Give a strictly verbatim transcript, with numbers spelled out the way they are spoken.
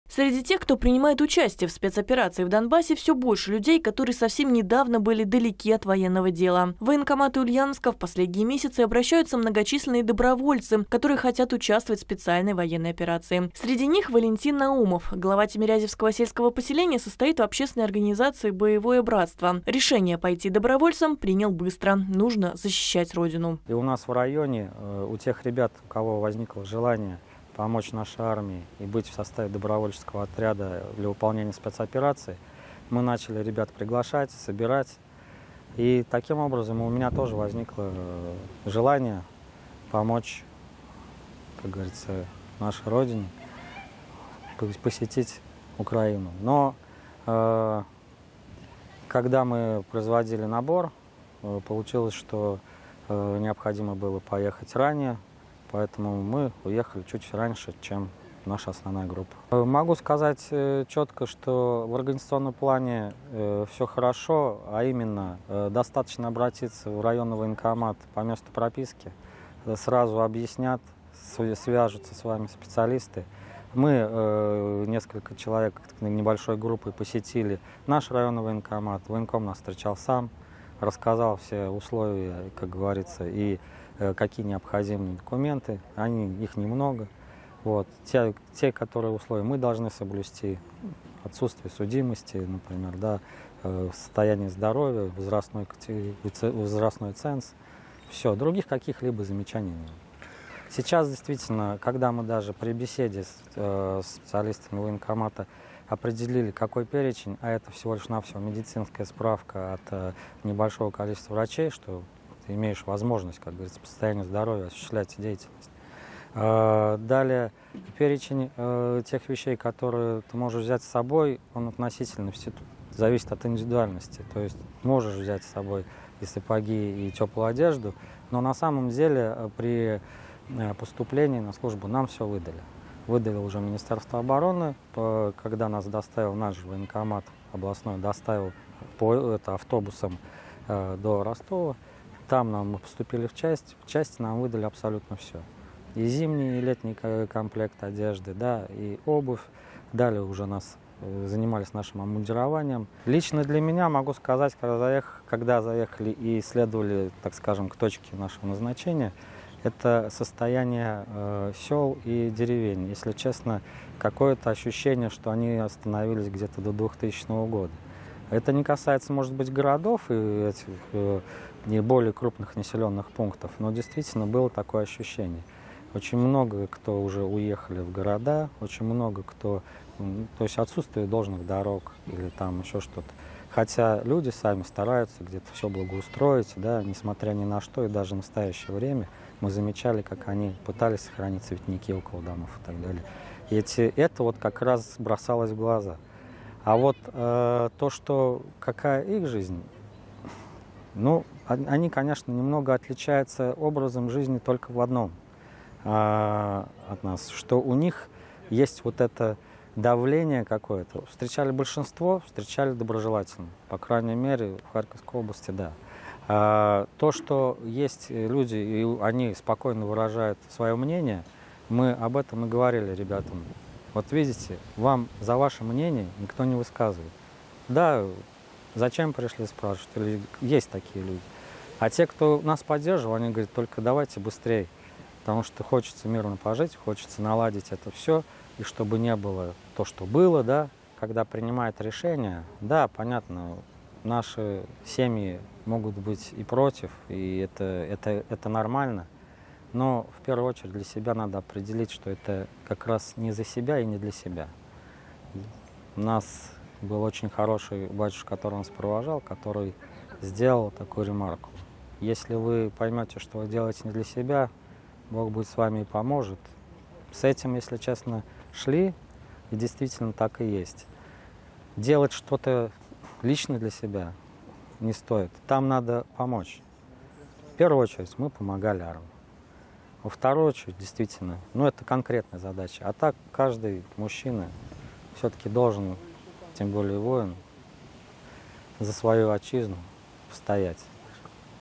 Среди тех, кто принимает участие в спецоперации в Донбассе, все больше людей, которые совсем недавно были далеки от военного дела. В военкоматы Ульяновска в последние месяцы обращаются многочисленные добровольцы, которые хотят участвовать в специальной военной операции. Среди них Валентин Наумов. Глава Тимирязевского сельского поселения состоит в общественной организации «Боевое братство». Решение пойти добровольцем принял быстро. Нужно защищать родину. И у нас в районе, у тех ребят, у кого возникло желание помочь нашей армии и быть в составе добровольческого отряда для выполнения спецоперации, мы начали ребят приглашать, собирать. И таким образом у меня тоже возникло желание помочь, как говорится, нашей родине, посетить Украину. Но э, когда мы производили набор, э, получилось, что э, необходимо было поехать ранее. Поэтому мы уехали чуть раньше, чем наша основная группа. Могу сказать четко, что в организационном плане э, все хорошо, а именно э, достаточно обратиться в районный военкомат по месту прописки, э, сразу объяснят, свяжутся с вами специалисты. Мы, э, несколько человек небольшой группой, посетили наш районный военкомат. Военком нас встречал сам, рассказал все условия, как говорится, и какие необходимые документы, они, их немного. Вот. Те, те, которые условия мы должны соблюсти, отсутствие судимости, например, да, состояние здоровья, возрастной, возрастной ценз, все, других каких-либо замечаний нет. Сейчас действительно, когда мы даже при беседе с, э, с специалистами военкомата определили, какой перечень, а это всего лишь навсего медицинская справка от э, небольшого количества врачей, что ты имеешь возможность, как говорится, по состоянию здоровья осуществлять деятельность. Далее, перечень тех вещей, которые ты можешь взять с собой, он относительно зависит от индивидуальности. То есть можешь взять с собой и сапоги, и теплую одежду, но на самом деле при поступлении на службу нам все выдали. Выдали уже Министерство обороны, когда нас доставил наш военкомат областной, доставил по, это, автобусом до Ростова. Там нам мы поступили в часть, в части нам выдали абсолютно все. И зимний, и летний комплект одежды, да, и обувь. Далее уже нас занимались нашим обмундированием. Лично для меня могу сказать, когда, заех, когда заехали и исследовали, так скажем, к точке нашего назначения, это состояние э, сел и деревень. Если честно, какое-то ощущение, что они остановились где-то до двухтысячного года. Это не касается, может быть, городов и этих э, не более крупных населенных пунктов, но действительно было такое ощущение. Очень много кто уже уехали в города, очень много кто, то есть отсутствие должных дорог или там еще что-то. Хотя люди сами стараются где-то все благоустроить, да, несмотря ни на что, и даже в настоящее время мы замечали, как они пытались сохранить цветники около домов и так далее. И эти, это вот как раз бросалось в глаза. А вот э, то, что какая их жизнь, ну, они, конечно, немного отличаются образом жизни только в одном э, от нас, что у них есть вот это давление какое-то. Встречали большинство, встречали доброжелательно, по крайней мере, в Харьковской области, да. А, то, что есть люди, и они спокойно выражают свое мнение, мы об этом и говорили ребятам. Вот видите, вам за ваше мнение никто не высказывает. Да, зачем пришли, спрашивают, или есть такие люди. А те, кто нас поддерживал, они говорят, только давайте быстрее, потому что хочется мирно пожить, хочется наладить это все, и чтобы не было то, что было, да, когда принимают решения, да, понятно, наши семьи могут быть и против, и это, это, это нормально. Но в первую очередь для себя надо определить, что это как раз не за себя и не для себя. У нас был очень хороший батюшка, который нас провожал, который сделал такую ремарку. Если вы поймете, что вы делаете не для себя, Бог будет с вами и поможет. С этим, если честно, шли, и действительно так и есть. Делать что-то лично для себя не стоит. Там надо помочь. В первую очередь мы помогали армии. Во вторую очередь, действительно, ну это конкретная задача. А так каждый мужчина все-таки должен, тем более воин, за свою отчизну постоять.